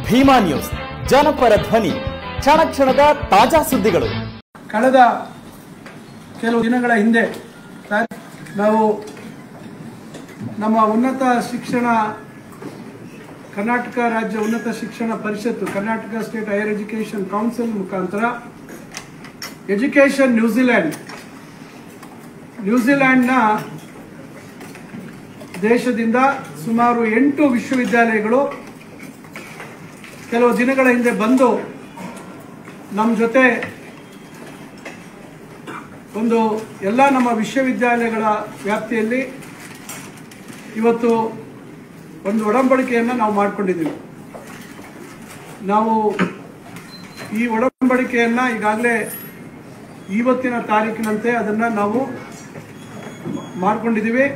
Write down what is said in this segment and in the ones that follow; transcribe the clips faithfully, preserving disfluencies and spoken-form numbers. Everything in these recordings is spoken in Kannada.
ಭೀಮಾ ನ್ಯೂಸ್ ಜನಪರ ಧ್ವನಿ, ಕ್ಷಣ ಕ್ಷಣದ ತಾಜಾ ಸುದ್ದಿಗಳು. ಕಳೆದ ಕೆಲವು ದಿನಗಳ ಹಿಂದೆ ನಾವು ನಮ್ಮ ಉನ್ನತ ಶಿಕ್ಷಣ ಕರ್ನಾಟಕ ರಾಜ್ಯ ಉನ್ನತ ಶಿಕ್ಷಣ ಪರಿಷತ್ತು, Karnataka state higher education council ಮುಖಾಂತರ ಎಜುಕೇಷನ್ ನ್ಯೂಜಿಲೆಂಡ್ ನ್ಯೂಜಿಲೆಂಡ್ನ ದೇಶದಿಂದ ಸುಮಾರು ಎಂಟು ವಿಶ್ವವಿದ್ಯಾಲಯಗಳು ಕೆಲವು ದಿನಗಳ ಹಿಂದೆ ಬಂದು ನಮ್ಮ ಜೊತೆ ಒಂದು ಎಲ್ಲ ನಮ್ಮ ವಿಶ್ವವಿದ್ಯಾಲಯಗಳ ವ್ಯಾಪ್ತಿಯಲ್ಲಿ ಇವತ್ತು ಒಂದು ಒಡಂಬಡಿಕೆಯನ್ನು ನಾವು ಮಾಡಿಕೊಂಡಿದ್ದೀವಿ. ನಾವು ಈ ಒಡಂಬಡಿಕೆಯನ್ನು ಈಗಾಗಲೇ ಇವತ್ತಿನ ತಾರೀಕಿನಂತೆ ಅದನ್ನು ನಾವು ಮಾಡಿಕೊಂಡಿದ್ದೀವಿ.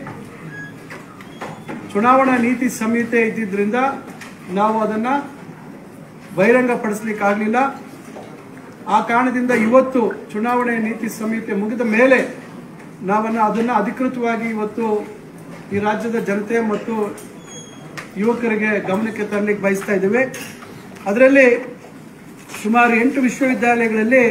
ಚುನಾವಣಾ ನೀತಿ ಸಂಹಿತೆ ಇದ್ದಿದ್ದರಿಂದ ನಾವು ಅದನ್ನು ಬಹಿರಂಗಪಡಿಸಲಿಕ್ಕಾಗಲಿಲ್ಲ. ಆ ಕಾರಣದಿಂದ ಇವತ್ತು ಚುನಾವಣೆ ನೀತಿ ಸಂಹಿತೆ ಮುಗಿದ ಮೇಲೆ ನಾವನ್ನು ಅದನ್ನು ಅಧಿಕೃತವಾಗಿ ಇವತ್ತು ಈ ರಾಜ್ಯದ ಜನತೆ ಮತ್ತು ಯುವಕರಿಗೆ ಗಮನಕ್ಕೆ ತರಲಿಕ್ಕೆ ಬಯಸ್ತಾ ಇದ್ದೇವೆ. ಅದರಲ್ಲಿ ಸುಮಾರು ಎಂಟು ವಿಶ್ವವಿದ್ಯಾಲಯಗಳಲ್ಲಿ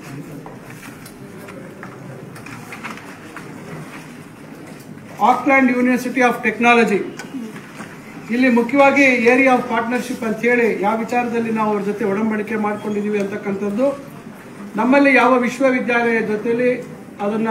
ಆಕ್ಲ್ಯಾಂಡ್ ಯೂನಿವರ್ಸಿಟಿ ಆಫ್ ಟೆಕ್ನಾಲಜಿ, ಇಲ್ಲಿ ಮುಖ್ಯವಾಗಿ ಏರಿಯಾ ಆಫ್ ಪಾರ್ಟ್ನರ್ಶಿಪ್ ಅಂತ ಹೇಳಿ ಯಾವ ವಿಚಾರದಲ್ಲಿ ನಾವು ಅವ್ರ ಜೊತೆ ಒಡಂಬಡಿಕೆ ಮಾಡ್ಕೊಂಡಿದ್ದೀವಿ ಅಂತಕ್ಕಂಥದ್ದು, ನಮ್ಮಲ್ಲಿ ಯಾವ ವಿಶ್ವವಿದ್ಯಾಲಯ ಜೊತೆಯಲ್ಲಿ ಅದನ್ನ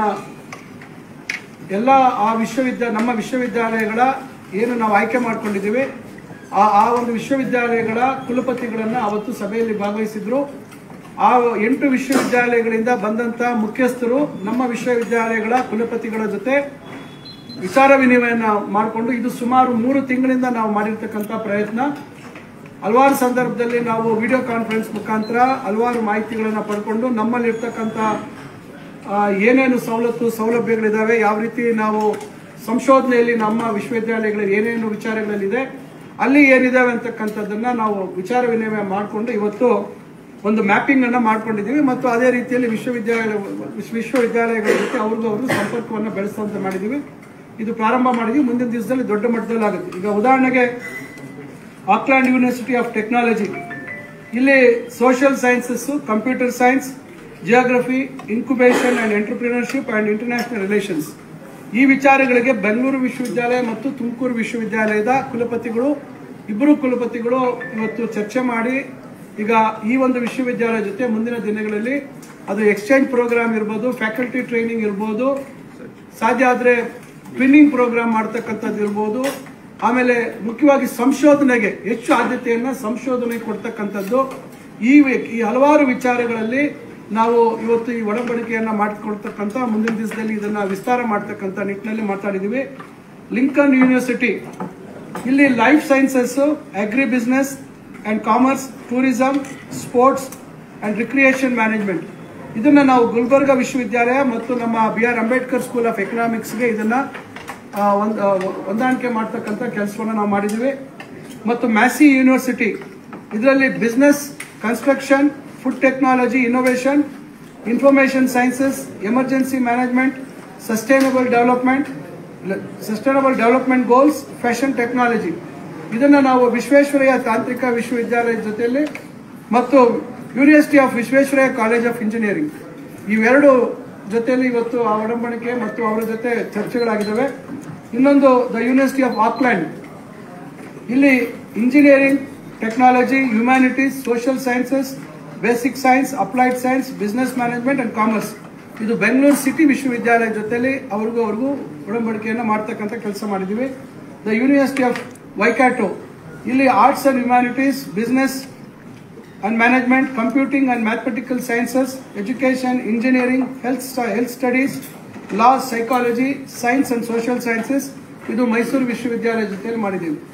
ಎಲ್ಲ ಆ ವಿಶ್ವವಿದ್ಯಾಲಯ ನಮ್ಮ ವಿಶ್ವವಿದ್ಯಾಲಯಗಳ ಏನು ನಾವು ಆಯ್ಕೆ ಮಾಡ್ಕೊಂಡಿದ್ದೀವಿ ಆ ಆ ಒಂದು ವಿಶ್ವವಿದ್ಯಾಲಯಗಳ ಕುಲಪತಿಗಳನ್ನು ಅವತ್ತು ಸಭೆಯಲ್ಲಿ ಭಾಗವಹಿಸಿದ್ರು. ಆ ಎಂಟು ವಿಶ್ವವಿದ್ಯಾಲಯಗಳಿಂದ ಬಂದಂತ ಮುಖ್ಯಸ್ಥರು ನಮ್ಮ ವಿಶ್ವವಿದ್ಯಾಲಯಗಳ ಕುಲಪತಿಗಳ ಜೊತೆ ವಿಚಾರ ವಿನಿಮಯನ ಮಾಡಿಕೊಂಡು, ಇದು ಸುಮಾರು ಮೂರು ತಿಂಗಳಿಂದ ನಾವು ಮಾಡಿರ್ತಕ್ಕಂಥ ಪ್ರಯತ್ನ. ಹಲವಾರು ಸಂದರ್ಭದಲ್ಲಿ ನಾವು ವಿಡಿಯೋ ಕಾನ್ಫರೆನ್ಸ್ ಮುಖಾಂತರ ಹಲವಾರು ಮಾಹಿತಿಗಳನ್ನು ಪಡ್ಕೊಂಡು ನಮ್ಮಲ್ಲಿ ಇರ್ತಕ್ಕಂಥ ಏನೇನು ಸವಲತ್ತು ಸೌಲಭ್ಯಗಳಿದ್ದಾವೆ, ಯಾವ ರೀತಿ ನಾವು ಸಂಶೋಧನೆಯಲ್ಲಿ ನಮ್ಮ ವಿಶ್ವವಿದ್ಯಾಲಯಗಳಲ್ಲಿ ಏನೇನು ವಿಚಾರಗಳಲ್ಲಿದೆ, ಅಲ್ಲಿ ಏನಿದಾವೆ ಅಂತಕ್ಕಂಥದ್ದನ್ನ ನಾವು ವಿಚಾರ ವಿನಿಮಯ ಮಾಡಿಕೊಂಡು ಇವತ್ತು ಒಂದು ಮ್ಯಾಪಿಂಗ್ ಅನ್ನ ಮಾಡ್ಕೊಂಡಿದ್ದೀವಿ. ಮತ್ತು ಅದೇ ರೀತಿಯಲ್ಲಿ ವಿಶ್ವವಿದ್ಯಾಲಯ ವಿಶ್ವವಿದ್ಯಾಲಯಗಳ ಜೊತೆ ಅವ್ರಿಗೂ ಅವ್ರಿಗೂ ಸಂಪರ್ಕವನ್ನು ಬೆಳೆಸುವಂತೆ ಮಾಡಿದ್ದೀವಿ. ಇದು ಪ್ರಾರಂಭ ಮಾಡಿದ್ವಿ, ಮುಂದಿನ ದಿವಸದಲ್ಲಿ ದೊಡ್ಡ ಮಟ್ಟದಲ್ಲಿ ಆಗುತ್ತೆ. ಈಗ ಉದಾಹರಣೆಗೆ ಆಕ್ಲ್ಯಾಂಡ್ ಯೂನಿವರ್ಸಿಟಿ ಆಫ್ ಟೆಕ್ನಾಲಜಿ, ಇಲ್ಲಿ social sciences, computer science, geography, incubation and entrepreneurship and international relations ಈ ವಿಚಾರಗಳಿಗೆ ಬೆಂಗಳೂರು ವಿಶ್ವವಿದ್ಯಾಲಯ ಮತ್ತು ತುಮಕೂರು ವಿಶ್ವವಿದ್ಯಾಲಯದ ಕುಲಪತಿಗಳು ಇಬ್ಬರು ಕುಲಪತಿಗಳು ಇವತ್ತು ಚರ್ಚೆ ಮಾಡಿ ಈಗ ಈ ಒಂದು ವಿಶ್ವವಿದ್ಯಾಲಯ ಜೊತೆ ಮುಂದಿನ ದಿನಗಳಲ್ಲಿ ಅದು ಎಕ್ಸ್ಚೇಂಜ್ ಪ್ರೋಗ್ರಾಮ್ ಇರ್ಬೋದು, ಫ್ಯಾಕಲ್ಟಿ ಟ್ರೈನಿಂಗ್ ಇರ್ಬೋದು, ಸಾಧ್ಯ ಆದರೆ ಟ್ರೈನಿಂಗ್ ಪ್ರೋಗ್ರಾಮ್ ಮಾಡ್ತಕ್ಕಂಥದ್ದು ಇರ್ಬೋದು, ಆಮೇಲೆ ಮುಖ್ಯವಾಗಿ ಸಂಶೋಧನೆಗೆ ಹೆಚ್ಚು ಆದ್ಯತೆಯನ್ನ ಸಂಶೋಧನೆಗೆ ಕೊಡ್ತಕ್ಕಂಥದ್ದು, ಈ ಈ ಹಲವಾರು ವಿಚಾರಗಳಲ್ಲಿ ನಾವು ಇವತ್ತು ಈ ಒಡಂಬಡಿಕೆಯನ್ನ ಮಾಡಿಕೊಡ್ತಕ್ಕಂಥ ಮುಂದಿನ ದಿವಸದಲ್ಲಿ ಇದನ್ನ ವಿಸ್ತಾರ ಮಾಡ್ತಕ್ಕಂಥ ನಿಟ್ಟಿನಲ್ಲಿ ಮಾತಾಡಿದ್ದೀವಿ. ಲಿಂಕನ್ ಯೂನಿವರ್ಸಿಟಿ, ಇಲ್ಲಿ life sciences, agri business and commerce, tourism, sports and recreation management, ಇದನ್ನ ನಾವು ಗುಲ್ಬರ್ಗ ವಿಶ್ವವಿದ್ಯಾಲಯ ಮತ್ತು ನಮ್ಮ B R Ambedkar school of ಎಕನಾಮಿಕ್ಸ್ಗೆ ಇದನ್ನ ಹೊಂದಾಣಿಕೆ ಮಾಡ್ತಕ್ಕಂಥ ಕೆಲಸವನ್ನು ನಾವು ಮಾಡಿದ್ದೀವಿ. ಮತ್ತು ಮ್ಯಾಸಿ ಯೂನಿವರ್ಸಿಟಿ, ಇದರಲ್ಲಿ business, construction, food technology, innovation, information sciences, emergency management, sustainable development sustainable development goals, fashion technology, ಇದನ್ನು ನಾವು ವಿಶ್ವೇಶ್ವರಯ್ಯ ತಾಂತ್ರಿಕ ವಿಶ್ವವಿದ್ಯಾಲಯದ ಜೊತೆಯಲ್ಲಿ ಮತ್ತು university of Visvesvaraya college of engineering ಇವೆರಡು ಜೊತೆಯಲ್ಲಿ ಇವತ್ತು ಆ ಒಡಂಬಡಿಕೆ ಮತ್ತು ಅವರ ಜೊತೆ ಚರ್ಚೆಗಳಾಗಿದ್ದಾವೆ. ಇನ್ನೊಂದು ದ ಯೂನಿವರ್ಸಿಟಿ ಆಫ್ ಆಕ್ಲ್ಯಾಂಡ್, ಇಲ್ಲಿ engineering, technology, humanities, social sciences, basic science, applied science, business management and commerce, ಇದು ಬೆಂಗಳೂರು ಸಿಟಿ ವಿಶ್ವವಿದ್ಯಾಲಯ ಜೊತೆಯಲ್ಲಿ ಅವ್ರಿಗೂ ಅವ್ರಿಗೂ ಒಡಂಬಡಿಕೆಯನ್ನು ಮಾಡ್ತಕ್ಕಂಥ ಕೆಲಸ ಮಾಡಿದ್ದೀವಿ. ದ ಯೂನಿವರ್ಸಿಟಿ ಆಫ್ ವೈಕಾಟೋ, ಇಲ್ಲಿ arts and humanities, business and management, computing and mathematical sciences, education, engineering, health health studies, law, psychology, science and social sciences, ಇದು ಮೈಸೂರು ವಿಶ್ವವಿದ್ಯಾಲಯ ಜೊತೆಯಲ್ಲಿ ಮಾಡಿದ್ದೀವಿ.